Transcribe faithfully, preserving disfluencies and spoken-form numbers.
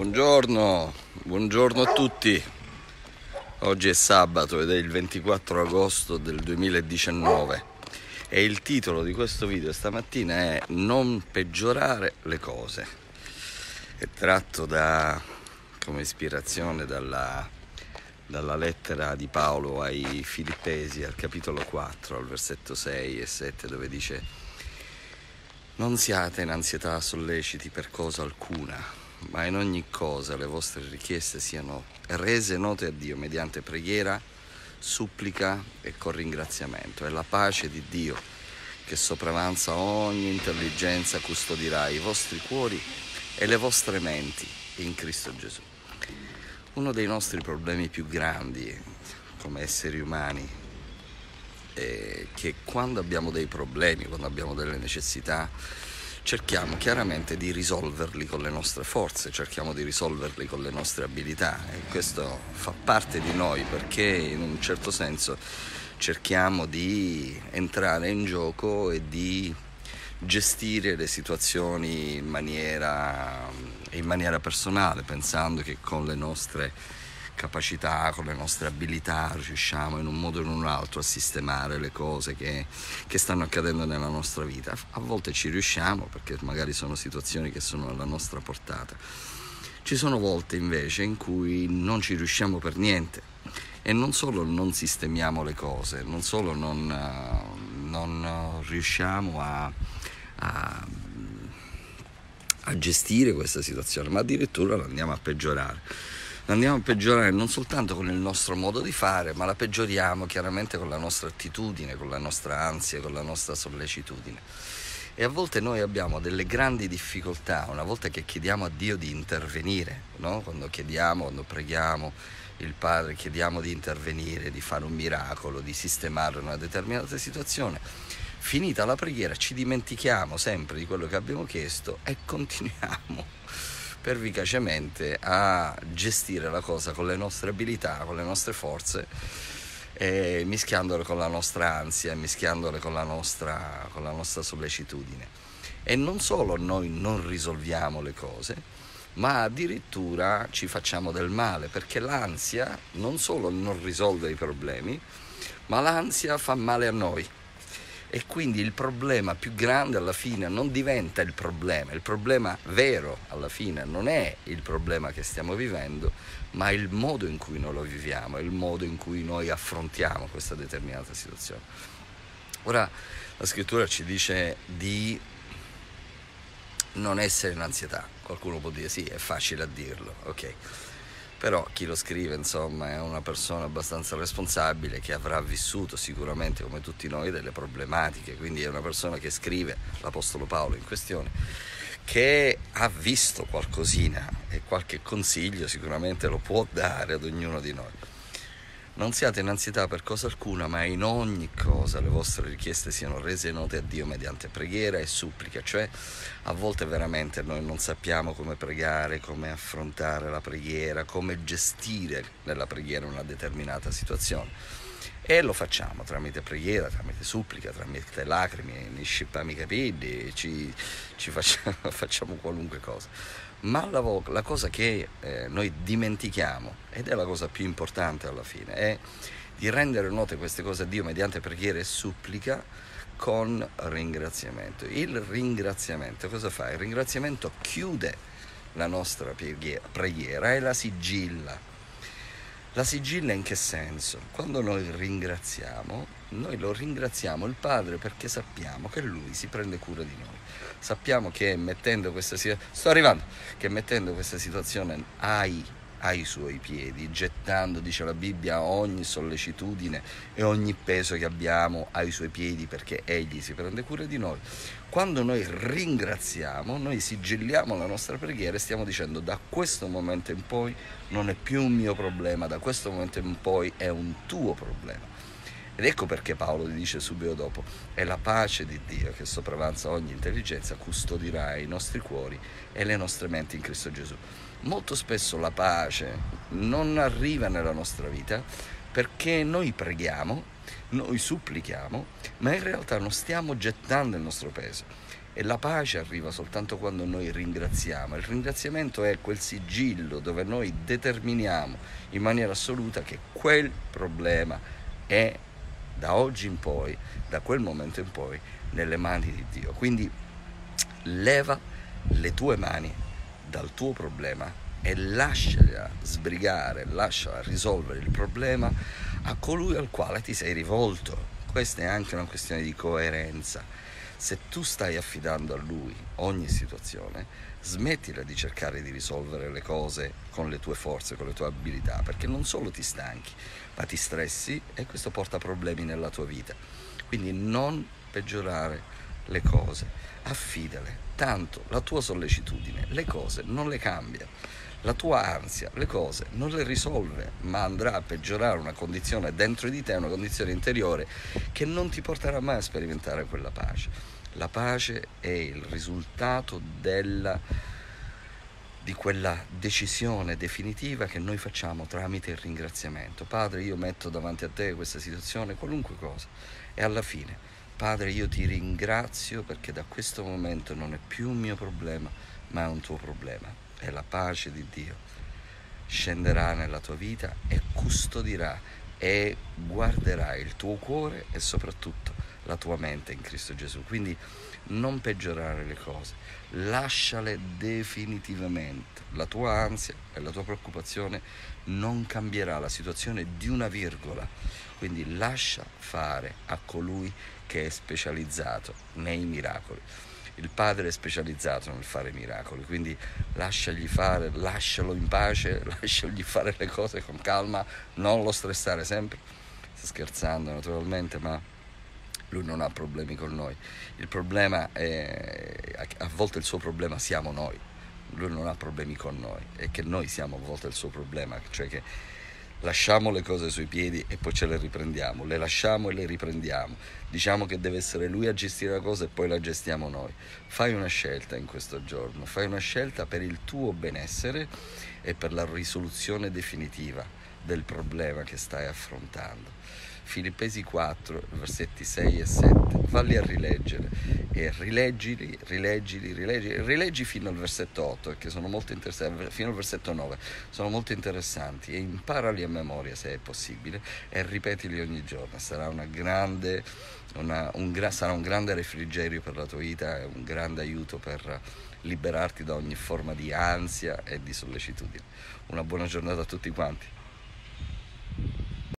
Buongiorno, buongiorno a tutti. Oggi è sabato ed è il ventiquattro agosto del duemiladiciannove e il titolo di questo video stamattina è Non peggiorare le cose. È tratto da, come ispirazione dalla, dalla lettera di Paolo ai Filippesi al capitolo quattro, al versetto sei e sette, dove dice: non siate in ansietà solleciti per cosa alcuna, ma in ogni cosa le vostre richieste siano rese note a Dio mediante preghiera, supplica e con ringraziamento. E la pace di Dio, che sopravanza ogni intelligenza, custodirà i vostri cuori e le vostre menti in Cristo Gesù. Uno dei nostri problemi più grandi come esseri umani è che quando abbiamo dei problemi, quando abbiamo delle necessità, cerchiamo chiaramente di risolverli con le nostre forze, cerchiamo di risolverli con le nostre abilità, e questo fa parte di noi perché in un certo senso cerchiamo di entrare in gioco e di gestire le situazioni in maniera, in maniera personale, pensando che con le nostre capacità, con le nostre abilità riusciamo in un modo o in un altro a sistemare le cose che, che stanno accadendo nella nostra vita. A volte ci riusciamo perché magari sono situazioni che sono alla nostra portata. Ci sono volte invece in cui non ci riusciamo per niente, e non solo non sistemiamo le cose, non solo non, non riusciamo a, a, a gestire questa situazione, ma addirittura la andiamo a peggiorare. Andiamo a peggiorare non soltanto con il nostro modo di fare, ma la peggioriamo chiaramente con la nostra attitudine, con la nostra ansia, con la nostra sollecitudine. E a volte noi abbiamo delle grandi difficoltà, una volta che chiediamo a Dio di intervenire, no? Quando chiediamo, quando preghiamo il Padre, chiediamo di intervenire, di fare un miracolo, di sistemare una determinata situazione. Finita la preghiera ci dimentichiamo sempre di quello che abbiamo chiesto e continuiamo pervicacemente a gestire la cosa con le nostre abilità, con le nostre forze, e mischiandole con la nostra ansia, mischiandole con la nostra, con la nostra sollecitudine. E non solo noi non risolviamo le cose, ma addirittura ci facciamo del male, perché l'ansia non solo non risolve i problemi, ma l'ansia fa male a noi. E quindi il problema più grande alla fine non diventa il problema, il problema vero alla fine non è il problema che stiamo vivendo, ma il modo in cui noi lo viviamo, il modo in cui noi affrontiamo questa determinata situazione. Ora la scrittura ci dice di non essere in ansietà. Qualcuno può dire sì, è facile a dirlo, ok. Però chi lo scrive, insomma, è una persona abbastanza responsabile che avrà vissuto sicuramente, come tutti noi, delle problematiche, quindi è una persona che scrive, l'Apostolo Paolo in questione, che ha visto qualcosina e qualche consiglio sicuramente lo può dare ad ognuno di noi. Non siate in ansietà per cosa alcuna, ma in ogni cosa le vostre richieste siano rese note a Dio mediante preghiera e supplica. Cioè, a volte veramente noi non sappiamo come pregare, come affrontare la preghiera, come gestire nella preghiera una determinata situazione. E lo facciamo tramite preghiera, tramite supplica, tramite lacrime, ne scippiamo i capelli, ci, ci facciamo, facciamo qualunque cosa. Ma la, la cosa che eh, noi dimentichiamo, ed è la cosa più importante alla fine, è di rendere note queste cose a Dio mediante preghiera e supplica con ringraziamento. Il ringraziamento cosa fa? Il ringraziamento chiude la nostra preghiera e la sigilla. La sigilla in che senso? Quando noi ringraziamo, noi lo ringraziamo il Padre perché sappiamo che Lui si prende cura di noi. Sappiamo che mettendo questa situazione, sto arrivando, che mettendo questa situazione ai, ai Suoi piedi, gettando, dice la Bibbia, ogni sollecitudine e ogni peso che abbiamo ai Suoi piedi perché Egli si prende cura di noi. Quando noi ringraziamo, noi sigilliamo la nostra preghiera e stiamo dicendo: da questo momento in poi non è più un mio problema, da questo momento in poi è un tuo problema. Ed ecco perché Paolo dice subito dopo: è la pace di Dio che sopravanza ogni intelligenza, custodirà i nostri cuori e le nostre menti in Cristo Gesù. Molto spesso la pace non arriva nella nostra vita perché noi preghiamo, noi supplichiamo, ma in realtà non stiamo gettando il nostro peso. E la pace arriva soltanto quando noi ringraziamo. Il ringraziamento è quel sigillo dove noi determiniamo in maniera assoluta che quel problema è da oggi in poi, da quel momento in poi, nelle mani di Dio. Quindi leva le tue mani dal tuo problema e lasciala sbrigare, lasciala risolvere il problema a colui al quale ti sei rivolto. Questa è anche una questione di coerenza. Se tu stai affidando a Lui ogni situazione, smettila di cercare di risolvere le cose con le tue forze, con le tue abilità, perché non solo ti stanchi, ma ti stressi e questo porta problemi nella tua vita. Quindi non peggiorare le cose, affidale, tanto la tua sollecitudine le cose non le cambia. La tua ansia le cose non le risolve, ma andrà a peggiorare una condizione dentro di te, una condizione interiore che non ti porterà mai a sperimentare quella pace. La pace è il risultato della, di quella decisione definitiva che noi facciamo tramite il ringraziamento. Padre, io metto davanti a te questa situazione, qualunque cosa, e alla fine, Padre, io ti ringrazio perché da questo momento non è più un mio problema, ma è un tuo problema. E la pace di Dio scenderà nella tua vita e custodirà e guarderà il tuo cuore e soprattutto la tua mente in Cristo Gesù. Quindi non peggiorare le cose, lasciale definitivamente. La tua ansia e la tua preoccupazione non cambierà la situazione di una virgola. Quindi lascia fare a colui che è specializzato nei miracoli. Il Padre è specializzato nel fare miracoli, quindi lasciagli fare, lascialo in pace, lasciagli fare le cose con calma, non lo stressare sempre. Sto scherzando naturalmente, ma lui non ha problemi con noi. Il problema è, a volte il suo problema siamo noi. Lui non ha problemi con noi, è che noi siamo a volte il suo problema, cioè che lasciamo le cose sui piedi e poi ce le riprendiamo, le lasciamo e le riprendiamo, diciamo che deve essere lui a gestire la cosa e poi la gestiamo noi. Fai una scelta in questo giorno, fai una scelta per il tuo benessere e per la risoluzione definitiva del problema che stai affrontando. Filippesi quattro, versetti sei e sette, valli a rileggere e rileggili, rileggili, rileggili, rileggi fino al versetto otto, perché sono molto interessanti, fino al versetto nove, sono molto interessanti, e imparali a memoria se è possibile e ripetili ogni giorno. Sarà una grande, una, un, sarà un grande refrigerio per la tua vita e un grande aiuto per liberarti da ogni forma di ansia e di sollecitudine. Una buona giornata a tutti quanti.